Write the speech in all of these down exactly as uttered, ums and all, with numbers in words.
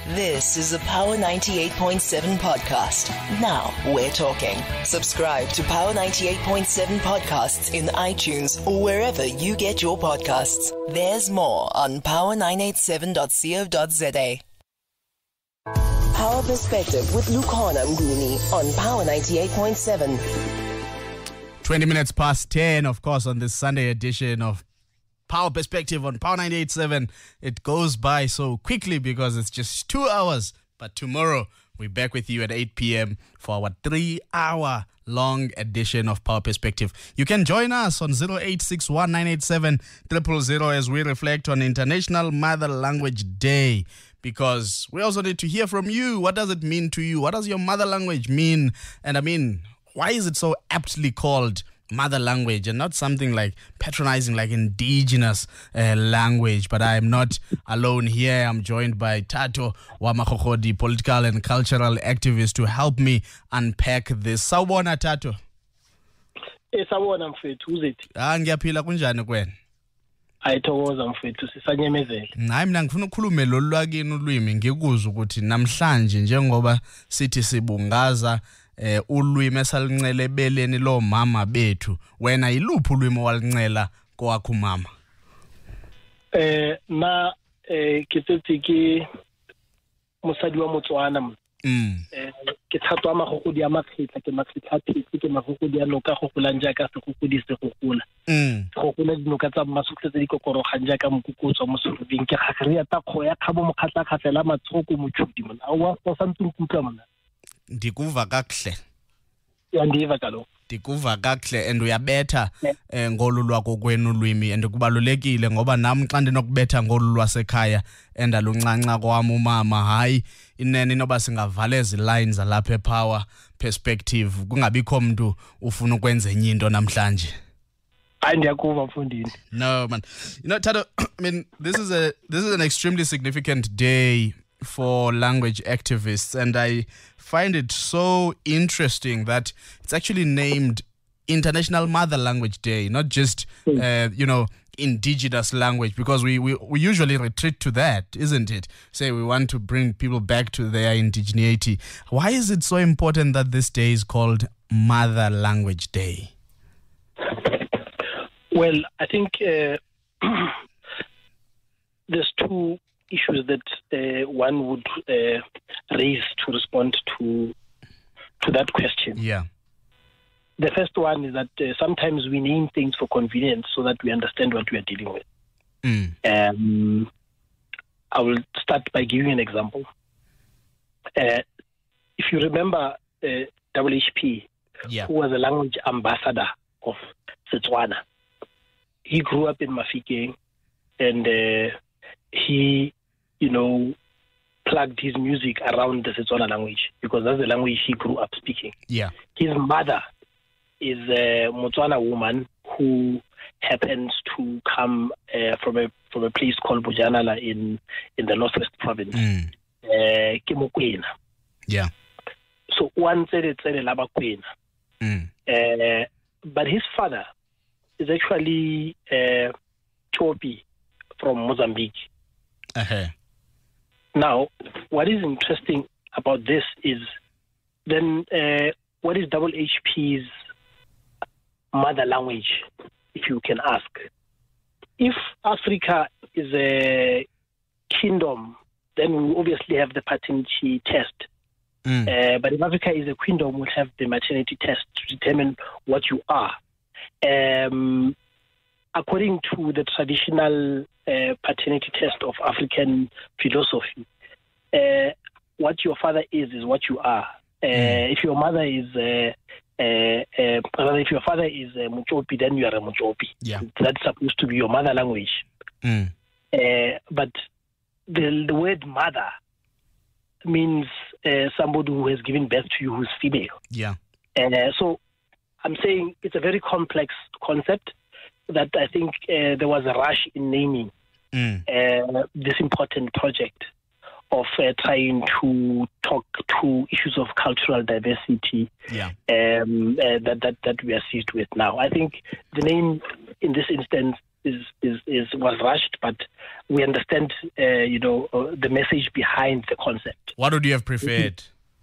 This is a Power ninety-eight point seven podcast. Now we're talking. Subscribe to Power ninety-eight point seven podcasts in iTunes or wherever you get your podcasts. There's more on power nine eight seven dot co dot za. Power Perspective with Lukhona Mnguni on Power ninety-eight point seven. twenty minutes past ten, of course, on this Sunday edition of Power Perspective on Power ninety-eight point seven. It goes by so quickly because it's just two hours. But tomorrow, we're back with you at eight p.m. for our three-hour long edition of Power Perspective. You can join us on zero eight six one nine eight seven zero zero zero as we reflect on International Mother Language Day. Because we also need to hear from you. What does it mean to you? What does your mother language mean? And I mean, why is it so aptly called mother language and not something like patronizing like indigenous uh, language? But I am not alone here. I'm joined by Tato Wamakokodi, political and cultural activist, to help me unpack this. Sawubona Tato. Eh sawubona mfethu, who's it? Ah ngiyaphila kunjani kwena? Ayithokoza mfethu, sisanyemezela. Hayi mina ngifuna ukukhulume lolu lwakini ulwimi ngikuza ukuthi namhlanje njengoba sithi sibungaza eh ulwimi esalincele ebeleni lo mama bethu, wena yiluphi ulwimi walincela kwakho mama? Eh na eh kitsetsi ke mosadi wa Motswana. Mm. Eh ke thatwa magogodi a makgetla ke makgetla ke ke magogodi a noka go golang jaaka se go godise go gola. Mm. Go gola dinoka tsa masukse tse di kokorogang jaaka mokukutso mo serubing ke gagre ya ta kgo ya khabo mokhatla khatlela matshoko motshudi mona a wa go santse nkutla mona. Ndikuva kakuhle. Yandiva kaloku. Ndikuva kakuhle and uyabetha eh, ngolu lwakho kwenu ulwimi, and kubalulekile ngoba nami xa ndinokubetha ngolu lwasekhaya endaluncanca kwami umama, hayi inene inoba singavala ezi lines alapha ePower Perspective, kungabikho mntu ufuna ukwenza enye into namhlanje. Hayi ndiyakuva mfundini. No man, you know Tato, I mean this is a this is an extremely significant day for language activists, and I find it so interesting that it's actually named International Mother Language Day, not just uh, you know, indigenous language, because we, we we usually retreat to that, isn't it? Say we want to bring people back to their indigeneity. Why is it so important that this day is called Mother Language Day? Well, I think uh, there's two issues that uh, one would uh, raise to respond to to that question. Yeah. The first one is that uh, sometimes we name things for convenience so that we understand what we are dealing with. Mm. Um, I will start by giving an example. Uh, if you remember uh, W H P, yeah. who was a language ambassador of Setswana, he grew up in Mafikeng, and uh, he, you know, plugged his music around the Setswana language because that's the language he grew up speaking. Yeah. His mother is a Motswana woman who happens to come uh, from a from a place called Bojanala in in the Northwest Province. Mm. Uh, Kemokwena. Yeah. So one said it's a Labakwena. Mm. Uh, but his father is actually uh, Chopi from Mozambique. Uh-huh. Now, what is interesting about this is then uh, what is W H P's mother language, if you can ask? If Africa is a kingdom, then we obviously have the paternity test. Mm. Uh, but if Africa is a kingdom, we'll have the maternity test to determine what you are. Um, according to the traditional uh, paternity test of African philosophy, uh, what your father is is what you are. Uh, mm. If your mother is, uh, uh, uh, if your father is a Muchopi, then you are a Muchopi. Yeah. That's supposed to be your mother language. Mm. Uh, but the, the word mother means uh, somebody who has given birth to you who's female. Yeah. Uh, so I'm saying it's a very complex concept that I think uh, there was a rush in naming mm. uh, this important project of uh, trying to talk to issues of cultural diversity yeah. um, uh, that, that that we are seized with now. I think the name in this instance is, is, is was rushed, but we understand, uh, you know, uh, the message behind the concept. What would you have preferred?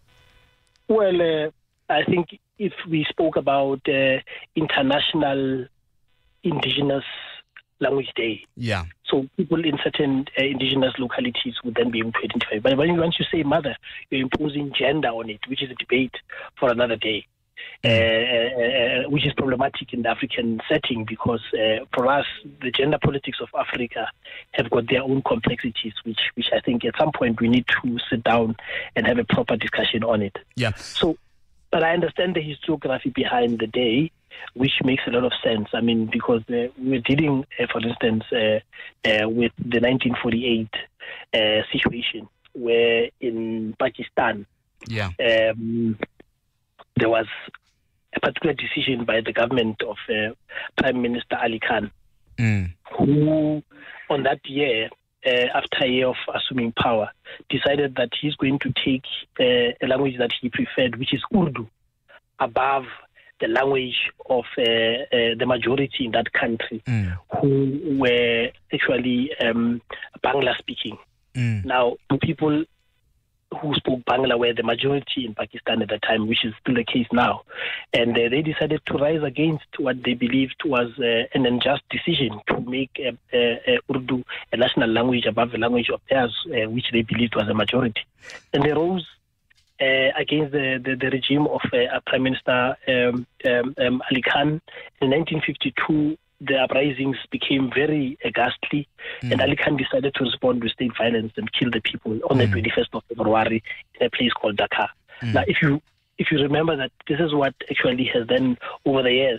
Well, uh, I think if we spoke about uh, International Indigenous Language Day, yeah. So people in certain uh, indigenous localities would then be able to identify. But when you, once you say mother, you're imposing gender on it, which is a debate for another day. Uh, uh, which is problematic in the African setting because uh, for us, the gender politics of Africa have got their own complexities, which which I think at some point we need to sit down and have a proper discussion on it. Yeah. So, but I understand the historiography behind the day, which makes a lot of sense. I mean, because uh, we're dealing, uh, for instance, uh, uh, with the nineteen forty-eight uh, situation where in Pakistan, yeah. Um, there was a particular decision by the government of uh, Prime Minister Ali Khan, mm. who on that year, uh, after a year of assuming power, decided that he's going to take uh, a language that he preferred, which is Urdu, above the language of uh, uh, the majority in that country, mm. who were actually um, Bangla speaking. Mm. Now, the people who spoke Bangla were the majority in Pakistan at the time, which is still the case now. And uh, they decided to rise against what they believed was uh, an unjust decision to make uh, uh, Urdu a national language above the language of theirs, uh, which they believed was a majority. And they rose uh, against the, the, the regime of uh, Prime Minister um, um, um, Ali Khan. In nineteen fifty-two, the uprisings became very uh, ghastly, mm. and Ali Khan decided to respond with state violence and kill the people on mm. the twenty-first of February in a place called Dhaka. Mm. Now, if you if you remember that this is what actually has then, over the years,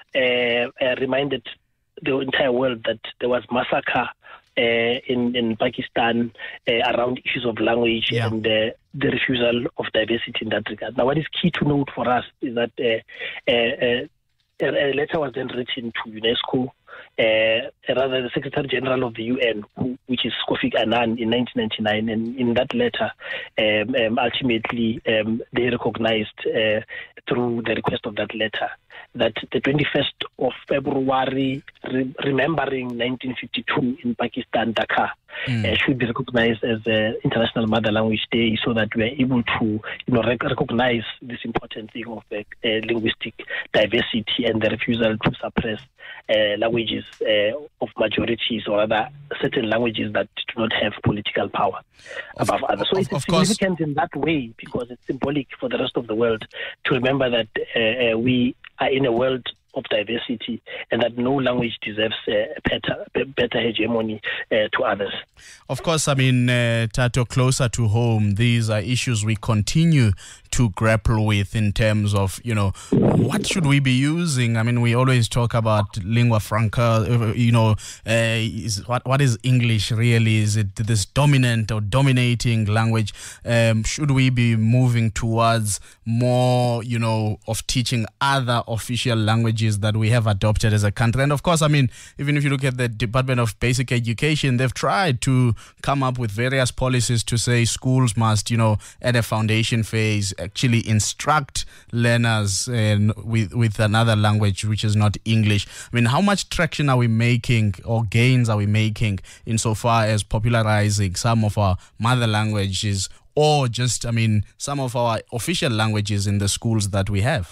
uh, uh, reminded the entire world that there was massacre uh, in, in Pakistan uh, around issues of language yeah. and uh, the refusal of diversity in that regard. Now, what is key to note for us is that uh, uh, uh, a letter was then written to UNESCO, uh, rather the Secretary General of the U N, who, which is Kofi Annan, in nineteen ninety-nine. And in that letter, um, um, ultimately, um, they recognized uh, through the request of that letter that the twenty-first of February, re- remembering nineteen fifty-two in Pakistan, Dhaka, mm. uh, should be recognized as the International Mother Language Day, so that we are able to, you know, rec- recognize this important thing of uh, uh, linguistic diversity and the refusal to suppress uh, languages uh, of majorities, or rather certain languages that do not have political power of, above others. So of, it's of significant course. in that way, because it's symbolic for the rest of the world to remember that uh, uh, we are in a world of diversity, and that no language deserves uh, a better, better hegemony uh, to others. Of course, I mean, uh, Tato, closer to home, these are issues we continue to grapple with in terms of, you know, what should we be using? I mean, we always talk about lingua franca, you know, uh, is, what what is English really? Is it this dominant or dominating language? Um, should we be moving towards more, you know, of teaching other official languages that we have adopted as a country? And of course, I mean, even if you look at the Department of Basic Education, they've tried to come up with various policies to say schools must, you know, at a foundation phase, actually instruct learners in, with, with another language which is not English. I mean, how much traction are we making, or gains are we making insofar as popularizing some of our mother languages, or just, I mean, some of our official languages in the schools that we have?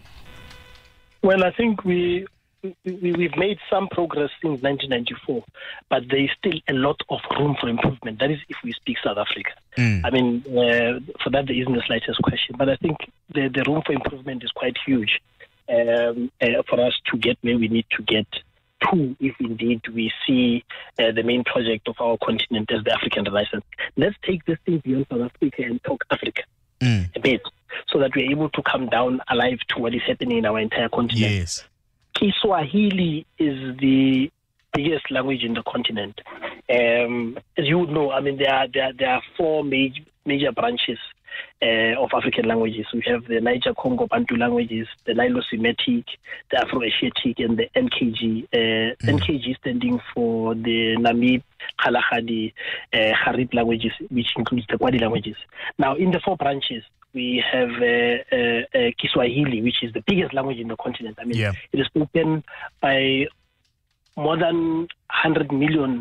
Well, I think we, we, we've made some progress since nineteen ninety-four, but there is still a lot of room for improvement. That is, if we speak South Africa. Mm. I mean, uh, for that, there isn't the slightest question. But I think the, the room for improvement is quite huge um, uh, for us to get where we need to get to, if indeed we see uh, the main project of our continent as the African Renaissance. Let's take this thing beyond South Africa and talk Africa mm. a bit, so that we're able to come down alive to what is happening in our entire continent. Yes. Kiswahili is the biggest language in the continent. Um, as you would know, I mean, there are there are, there are four major major branches uh, of African languages. We have the Niger-Congo Bantu languages, the Nilo-Semitic, the Afro-Asiatic, and the N K G. Uh, mm. N K G standing for the Namib, Kalahari, uh, Harib languages, which includes the Kwadi languages. Now, in the four branches, we have uh, uh, uh, Kiswahili, which is the biggest language in the continent. I mean, yeah. It is spoken by more than one hundred million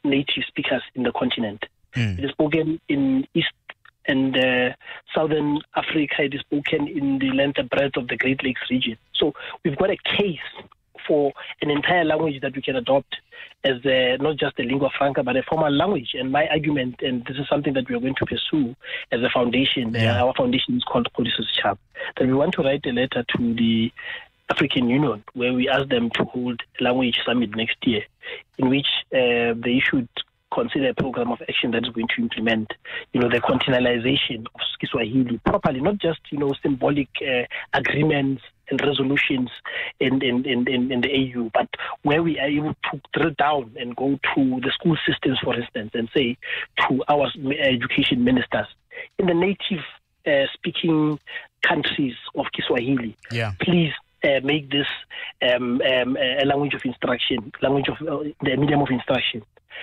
native speakers in the continent. Mm. It is spoken in East and uh, Southern Africa. It is spoken in the length and breadth of the Great Lakes region. So we've got a case for an entire language that we can adopt as a, not just a lingua franca, but a formal language. And my argument, and this is something that we are going to pursue as a foundation, yeah. uh, our foundation is called Kgodiso Setjhaba, that we want to write a letter to the African Union where we ask them to hold a language summit next year, in which uh, they should consider a program of action that is going to implement, you know, the continentalization of Kiswahili properly, not just, you know, symbolic uh, agreements and resolutions in, in, in, in the A U, but where we are able to drill down and go to the school systems, for instance, and say to our education ministers in the native uh, speaking countries of Kiswahili, yeah. please uh, make this um, um, a language of instruction, language of uh, the medium of instruction.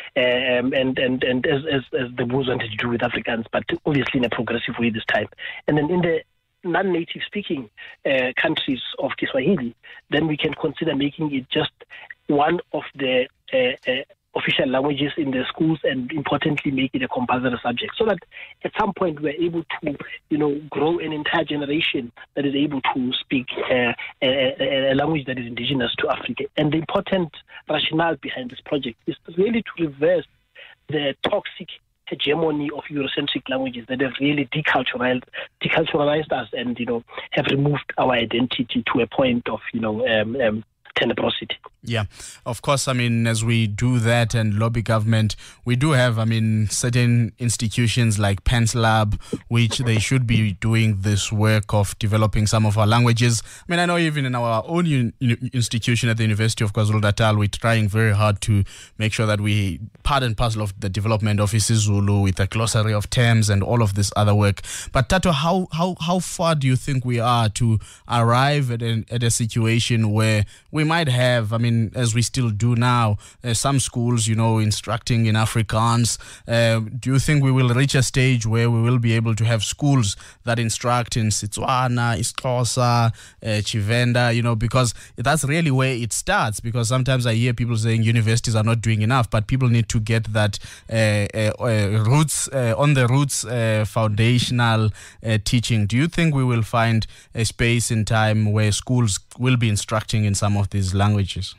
Um, and and and as, as as the Boers wanted to do with Afrikaans, but obviously in a progressive way this time. And then in the non-native speaking uh, countries of Kiswahili, then we can consider making it just one of the uh, uh, official languages in the schools, and importantly make it a compulsory subject, so that at some point we're able to, you know, grow an entire generation that is able to speak uh, a, a language that is indigenous to Africa. And the important rationale behind this project is really to reverse the toxic hegemony of Eurocentric languages that have really deculturalized, deculturalized us, and, you know, have removed our identity to a point of, you know, um, um, tenebrosity. Yeah, of course. I mean, as we do that and lobby government, we do have, I mean, certain institutions like PenSlab, which they should be doing this work of developing some of our languages. I mean, I know even in our own un- institution at the University of KwaZulu-Natal, we're trying very hard to make sure that we part and parcel of the development of isiZulu with a glossary of terms and all of this other work. But Tato, how how how far do you think we are to arrive at a, at a situation where we might have, I mean, as we still do now, uh, some schools, you know, instructing in Afrikaans. Uh, do you think we will reach a stage where we will be able to have schools that instruct in Setswana, isiXhosa, uh, Tshivenda, you know, because that's really where it starts? Because sometimes I hear people saying universities are not doing enough, but people need to get that uh, uh, uh, roots, uh, on the roots uh, foundational uh, teaching. Do you think we will find a space in time where schools will be instructing in some of these languages?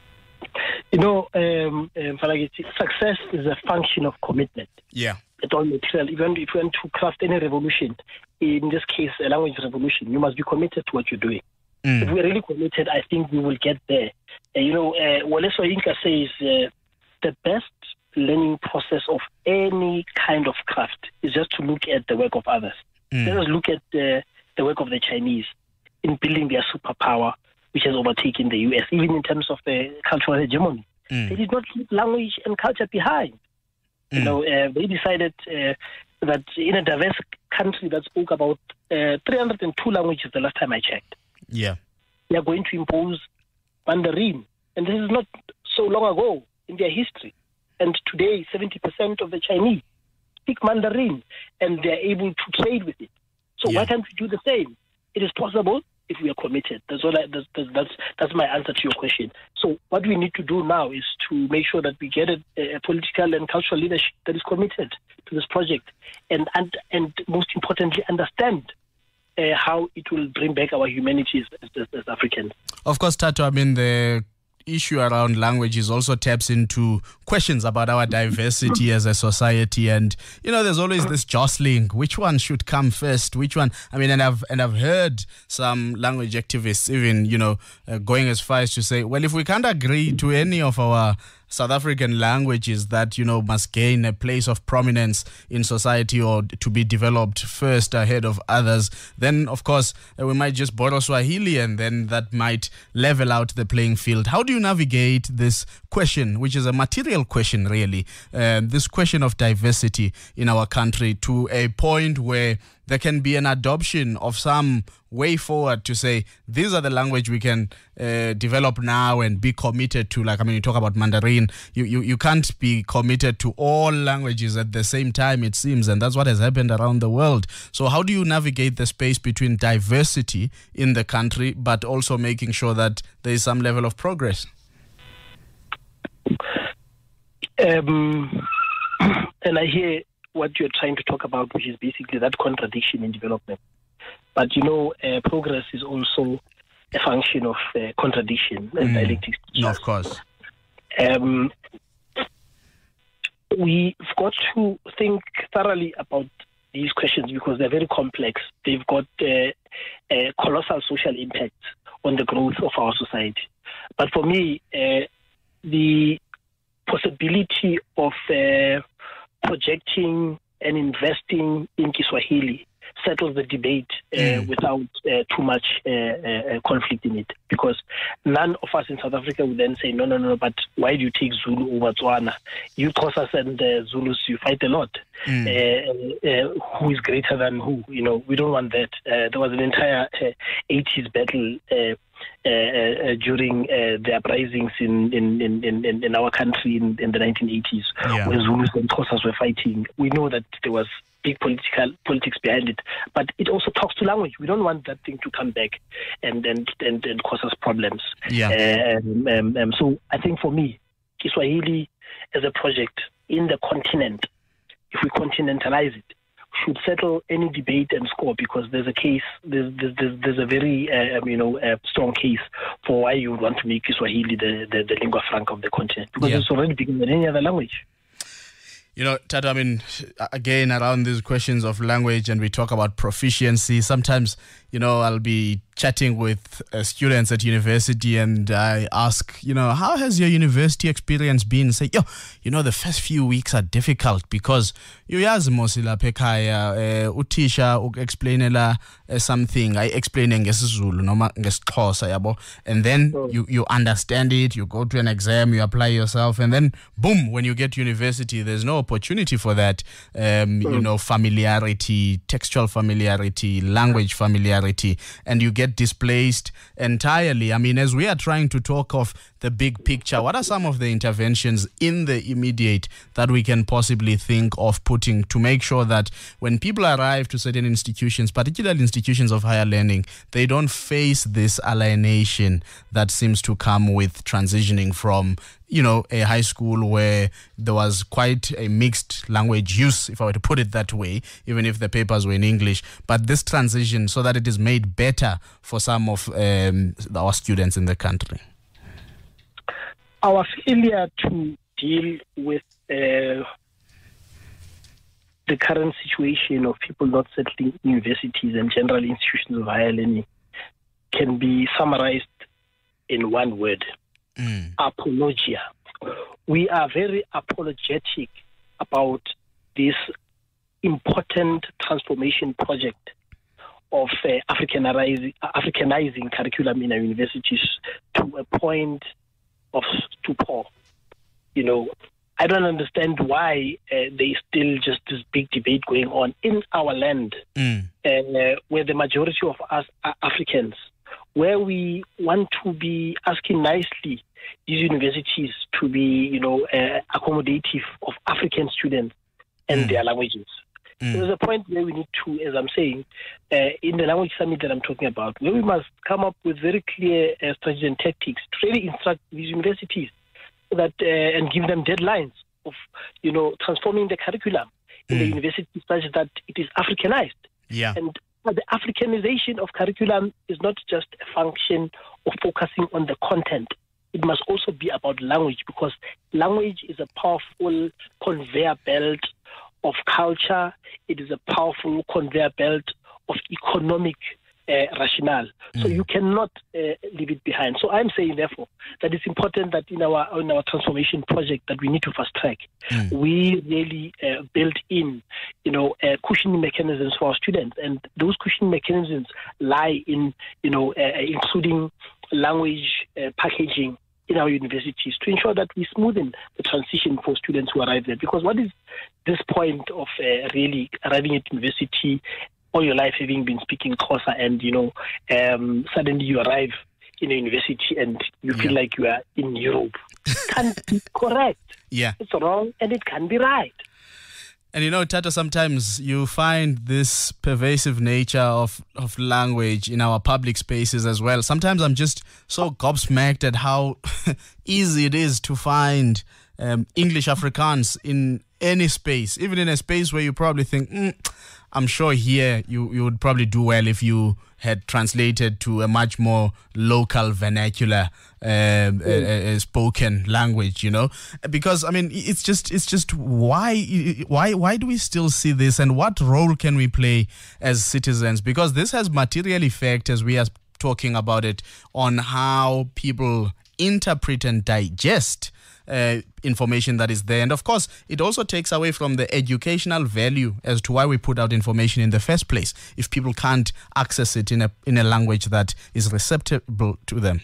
You know, um, um, success is a function of commitment. Yeah. At all material. Even if you want to craft any revolution, in this case, a language revolution, you must be committed to what you're doing. Mm. If we're really committed, I think we will get there. Uh, you know, uh, Wole Soyinka says uh, the best learning process of any kind of craft is just to look at the work of others. Mm. Let us look at the, the work of the Chinese in building their superpower, which has overtaken the U S, even in terms of the cultural hegemony. Mm. They did not leave language and culture behind. Mm. You know, uh, they decided uh, that in a diverse country that spoke about uh, three hundred two languages the last time I checked, yeah, they are going to impose Mandarin. And this is not so long ago in their history. And today, seventy percent of the Chinese speak Mandarin, and they're able to trade with it. So yeah. Why can't we do the same? It is possible if we are committed. That's what I, that's, that's that's my answer to your question. So what we need to do now is to make sure that we get a, a political and cultural leadership that is committed to this project, and and, and most importantly, understand uh, how it will bring back our humanities as, as, as Africans. Of course, Tato, I mean, the issue around languages also taps into questions about our diversity as a society, and you know, there's always this jostling, which one should come first, which one, I mean, and I've and I've heard some language activists even, you know, uh, going as far as to say, well, if we can't agree to any of our South African languages that, you know, must gain a place of prominence in society or to be developed first ahead of others, then of course uh, we might just borrow Swahili, and then that might level out the playing field. How do you navigate this question, which is a material question really, uh, this question of diversity in our country, to a point where there can be an adoption of some way forward to say, these are the language we can uh, develop now and be committed to? Like, I mean, you talk about Mandarin, you, you, you can't be committed to all languages at the same time, it seems, and that's what has happened around the world. So how do you navigate the space between diversity in the country, but also making sure that there is some level of progress? Um, and I hear what you're trying to talk about, which is basically that contradiction in development. But, you know, uh, progress is also a function of uh, contradiction and mm. dialectics. No, of course. Um, we've got to think thoroughly about these questions because they're very complex. They've got uh, a colossal social impact on the growth of our society. But for me, uh, the possibility of uh, projecting and investing in Kiswahili settles the debate uh, mm. without uh, too much uh, uh, conflict in it. Because none of us in South Africa would then say, no, no, no, but why do you take Zulu over Tswana? You Xhosas and uh, Zulus, you fight a lot. Mm. Uh, uh, who is greater than who? You know, we don't want that. Uh, there was an entire uh, eighties battle uh, Uh, uh, during uh, the uprisings in in, in, in, in our country in, in the nineteen eighties, yeah. when Zulus and Xhosas were fighting. We know that there was big political politics behind it, but it also talks to language. We don't want that thing to come back and and and, and cause us problems. Yeah. Uh, um, um, um, so I think for me, Kiswahili as a project in the continent, if we continentalize it, should settle any debate and score because there's a case, there's there's, there's a very uh, you know uh, strong case for why you would want to make Kiswahili the, the, the lingua franca of the continent because yeah. it's already bigger than any other language. You know, Tata, I mean, again, around these questions of language and we talk about proficiency, sometimes, you know, I'll be chatting with uh, students at university and I ask, you know, how has your university experience been? Say, yo, you know, the first few weeks are difficult because you yazi mosi lapha ekhaya uthisha ukexplainela something I explaining ngesizulu noma ngesixhosa yabo, and then you you understand it, you go to an exam, you apply yourself, and then boom, when you get to university there's no opportunity for that um you know familiarity, textual familiarity, language familiarity, and you get displaced entirely. I mean, as we are trying to talk of the big picture, what are some of the interventions in the immediate that we can possibly think of putting to make sure that when people arrive to certain institutions, particularly institutions of higher learning, they don't face this alienation that seems to come with transitioning from, you know, a high school where there was quite a mixed language use, if I were to put it that way, even if the papers were in English, but this transition so that it is made better for some of um, our students in the country? Our failure to deal with uh, the current situation of people not settling in universities and general institutions of higher learning can be summarized in one word. Mm. Apologia. We are very apologetic about this important transformation project of uh, Africanizing, Africanizing curriculum in our universities to a point of stupor. You know, I don't understand why uh, there's still just this big debate going on in our land, mm. uh, where the majority of us are Africans, where we want to be asking nicely these universities to be, you know, uh, accommodative of African students and mm. their languages. Mm. There's a point where we need to, as I'm saying, uh, in the language summit that I'm talking about, where we must come up with very clear uh, strategies and tactics to really instruct these universities that uh, and give them deadlines of, you know, transforming the curriculum mm. in the university such that it is Africanized. Yeah. And the Africanization of curriculum is not just a function of focusing on the content. It must also be about language, because language is a powerful conveyor belt of culture. It is a powerful conveyor belt of economic uh, rationale. Mm. So you cannot uh, leave it behind. So I'm saying, therefore, that it's important that in our in our transformation project that we need to fast track, mm. we really uh, build in, you know, uh, cushioning mechanisms for our students, and those cushioning mechanisms lie in, you know, uh, including language uh, packaging in our universities to ensure that we smoothen the transition for students who arrive there. Because what is this point of uh, really arriving at university all your life having been speaking Xhosa, and, you know, um, suddenly you arrive in a university and you feel yeah. like you are in Europe? It can't be correct. Yeah. It's wrong and it can be right. And you know, Tata, sometimes you find this pervasive nature of, of language in our public spaces as well. Sometimes I'm just so gobsmacked at how easy it is to find um, English Afrikaans in any space, even in a space where you probably think, mm, I'm sure here you, you would probably do well if you had translated to a much more local vernacular um, mm. uh, uh, spoken language, you know, because I mean it's just it's just why why why do we still see this, and what role can we play as citizens, because this has material effect, as we are talking about it, on how people interpret and digest Uh, information that is there. And of course, it also takes away from the educational value as to why we put out information in the first place, if people can't access it in a in a language that is receptive to them.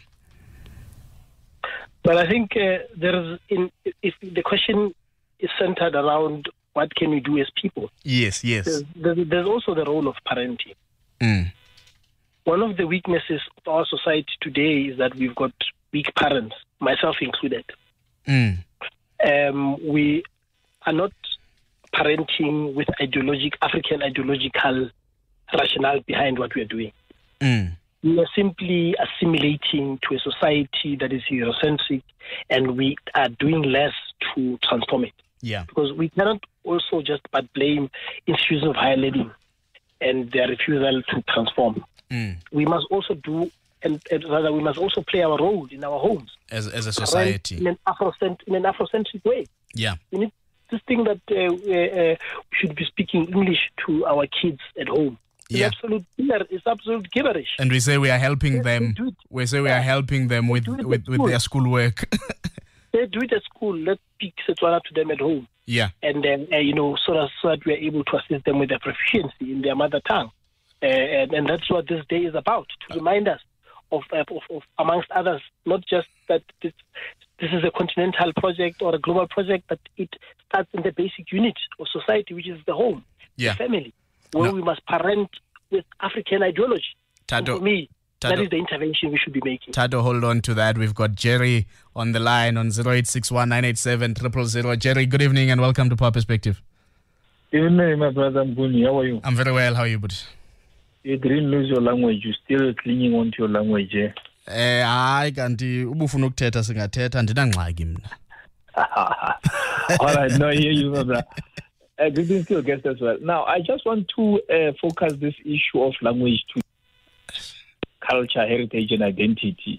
But I think uh, there's in if the question is centered around what can we do as people. Yes, yes. There's, there's also the role of parenting. Mm. One of the weaknesses of our society today is that we've got weak parents, myself included. Mm. Um, we are not parenting with ideologic African ideological rationale behind what we are doing. Mm. We are simply assimilating to a society that is Eurocentric, and we are doing less to transform it. Yeah. Because we cannot also just but blame institutions of higher learning and their refusal to transform. Mm. We must also do And, and rather, we must also play our role in our homes as as a society in an Afrocent in an Afrocentric way. Yeah, we need this thing that uh, uh, we should be speaking English to our kids at home. It's yeah, absolute it's absolute gibberish. And we say we are helping they, them. They we say we are helping them with with, with their schoolwork. They do it at school. Let's speak Setswana to them at home. Yeah, and then uh, you know, so that, so that we are able to assist them with their proficiency in their mother tongue, uh, and, and that's what this day is about, to remind us. Of, of, of, amongst others, not just that this, this is a continental project or a global project, but it starts in the basic unit of society, which is the home, yeah. the family, where no. we must parent with African ideology. Tado, for me, Tado, that is the intervention we should be making. Tado, hold on to that. We've got Jerry on the line on zero eight six one nine eight seven zero zero zero. Jerry, good evening and welcome to Power Perspective. Evening, my brother Mbuni. How are you? I'm very well. How are you, buddy? You didn't lose your language. You're still clinging on to your language, eh? Eh, hayi kanti ubufuna ukuthetha singathetha andinangxaki mina. All right, no, I hear you, brother. Uh, good evening to your guest as well. Now, I just want to uh, focus this issue of language to culture, heritage, and identity.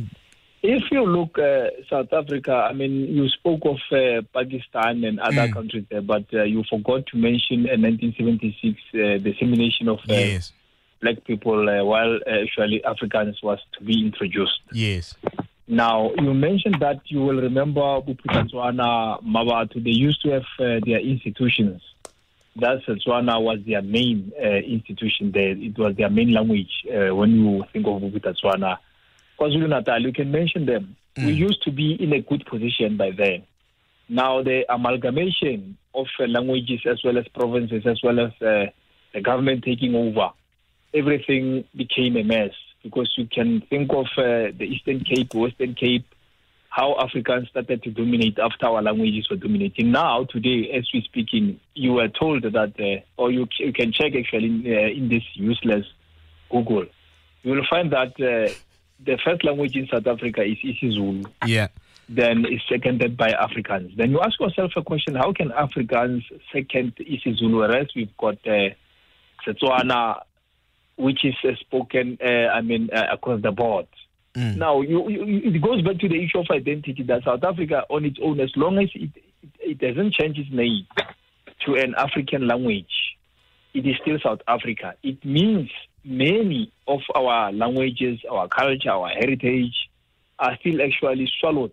If you look uh, South Africa, I mean, you spoke of uh, Pakistan and other mm. countries there, but uh, you forgot to mention in nineteen seventy-six uh, the assimilation of uh, yes. black people, uh, while uh, actually Africans was to be introduced. Yes. Now, you mentioned that you will remember Bophuthatswana, Mabatu, they used to have uh, their institutions. That Setswana was their main uh, institution there. It was their main language uh, when you think of Bophuthatswana. KwaZulu-Natal, you can mention them. Mm. We used to be in a good position by then. Now, the amalgamation of uh, languages as well as provinces, as well as uh, the government taking over, everything became a mess, because you can think of uh, the Eastern Cape, Western Cape, how Africans started to dominate after our languages were dominating. Now, today, as we're speaking, you were told that, uh, or you, you can check actually in, uh, in this useless Google, you will find that uh, the first language in South Africa is isiZulu. Yeah. Then it's seconded by Afrikaans. Then you ask yourself a question, how can Afrikaans second isiZulu, whereas we've got uh, Setswana, which is uh, spoken, uh, I mean, uh, across the board. Mm. Now, you, you, it goes back to the issue of identity, that South Africa on its own, as long as it, it, it doesn't change its name to an African language, it is still South Africa. It means many of our languages, our culture, our heritage are still actually swallowed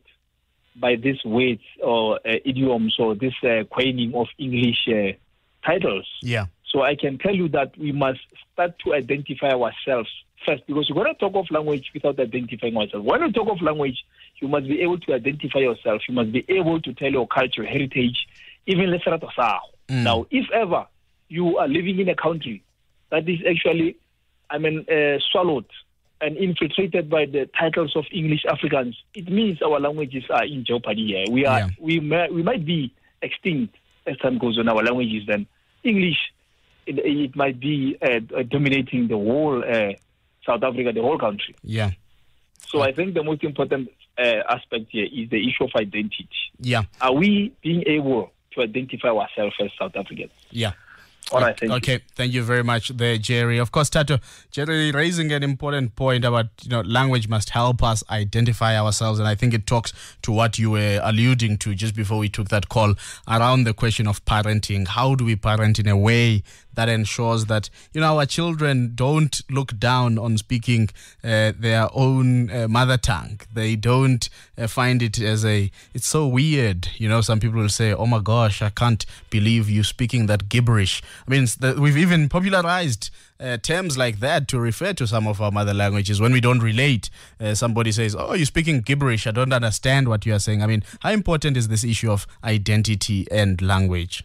by these words or uh, idioms or this uh, coining of English uh, titles. Yeah. So I can tell you that we must start to identify ourselves first, because you're going to talk of language without identifying ourselves. When you talk of language, you must be able to identify yourself. You must be able to tell your culture, heritage, even Leserato Sao. Mm. Now, if ever you are living in a country that is actually, I mean, uh, swallowed and infiltrated by the titles of English Africans, it means our languages are in jeopardy here. We are, yeah. we, may, we might be extinct as time goes on. Our languages, then English, it, it might be uh, dominating the whole uh, South Africa, the whole country. Yeah. So I think the most important uh, aspect here is the issue of identity. Yeah. Are we being able to identify ourselves as South Africans? Yeah. All right, thank okay, you. thank you very much there, Jerry. Of course, Tato, Jerry raising an important point about, you know, language must help us identify ourselves. And I think it talks to what you were alluding to just before we took that call around the question of parenting. How do we parent in a way that ensures that, you know, our children don't look down on speaking uh, their own uh, mother tongue? They don't uh, find it as a, it's so weird. You know, some people will say, oh my gosh, I can't believe you speaking that gibberish. I mean, the, we've even popularized uh, terms like that to refer to some of our mother languages when we don't relate. Uh, somebody says, oh, you're speaking gibberish. I don't understand what you are saying. I mean, how important is this issue of identity and language?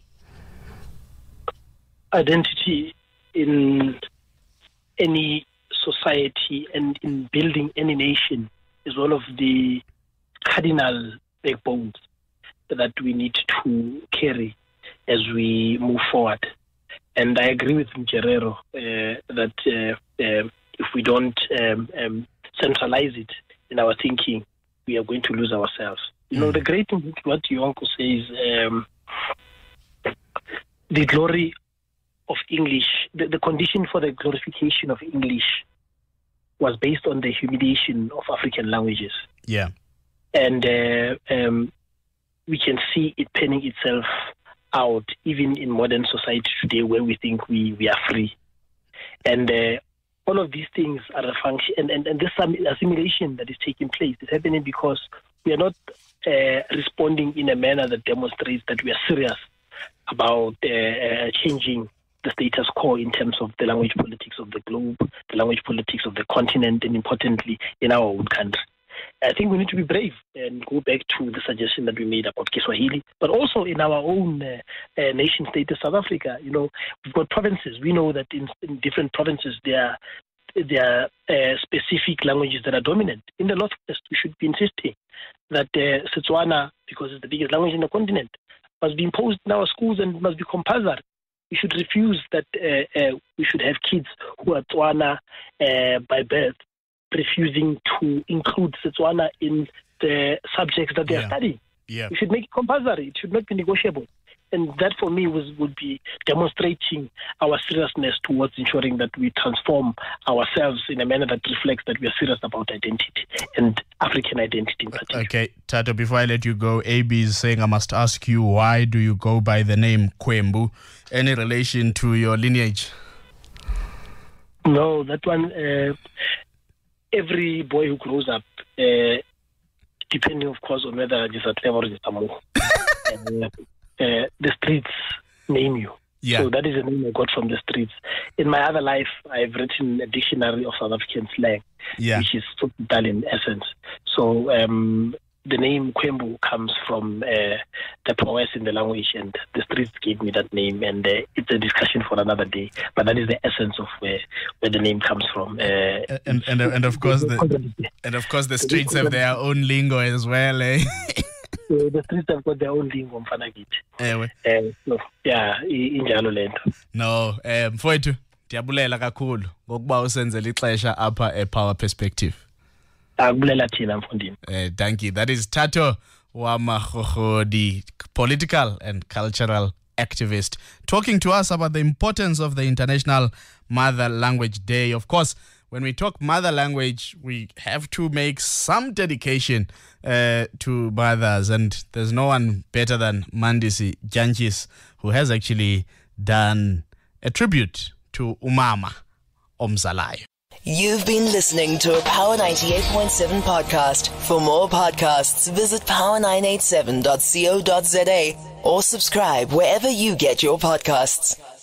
Identity in any society and in building any nation is one of the cardinal backbones that we need to carry as we move forward. And I agree with Mjerero uh, that uh, uh, if we don't um, um, centralize it in our thinking, we are going to lose ourselves. You know, the great thing, what your uncle says, um, the glory of English, the, the condition for the glorification of English was based on the humiliation of African languages. Yeah. And uh, um, we can see it penning itself out even in modern society today, where we think we, we are free. And uh, all of these things are a function, and, and, and this assimilation that is taking place is happening because we are not uh, responding in a manner that demonstrates that we are serious about uh, uh, changing the status quo in terms of the language politics of the globe, the language politics of the continent, and importantly, in our own country. I think we need to be brave and go back to the suggestion that we made about Kiswahili, but also in our own uh, uh, nation state of South Africa. You know, we've got provinces. We know that in, in different provinces there are, there are uh, specific languages that are dominant. In the Northwest, we should be insisting that uh, Setswana, because it's the biggest language in the continent, must be imposed in our schools and must be compulsory. We should refuse that uh, uh, we should have kids who are Tswana uh, by birth, refusing to include Setswana in the subjects that they yeah. are studying. Yeah. We should make it compulsory. It should not be negotiable. And that, for me, was would be demonstrating our seriousness towards ensuring that we transform ourselves in a manner that reflects that we are serious about identity and African identity in particular. Okay, Tato, before I let you go, A B is saying I must ask you, why do you go by the name Kwembu? Any relation to your lineage? No, that one, uh, every boy who grows up, uh, depending, of course, on whether it's a Trevor or it's a Mo, uh, uh, the streets name you. Yeah. So that is a name I got from the streets. In my other life, I've written a dictionary of South African slang, yeah. which is Italian in essence. So um, the name Kwembu comes from uh, the prowess in the language, and the streets gave me that name, and uh, it's a discussion for another day. But that is the essence of where, where the name comes from. Uh, and, and and of course the and of course the streets have their own lingo as well, eh? So the streets have got their own lingo, mfanakit. Ewe. Uh, so yeah, injalo lento. No, um mfowethu ndiyabulela kakhulu ngokuba usenzele ixesha apha ePower Perspective. Akubulela thina mfundini. Eh thank you. That is Tato Wamagogodi, the political and cultural activist, talking to us about the importance of the International Mother Language Day. Of course, when we talk mother language, we have to make some dedication uh, to mothers. And there's no one better than Mandisi Jantjies, who has actually done a tribute to Umama Omzalayo. You've been listening to a Power ninety-eight point seven podcast. For more podcasts, visit power nine eight seven dot co dot za or subscribe wherever you get your podcasts.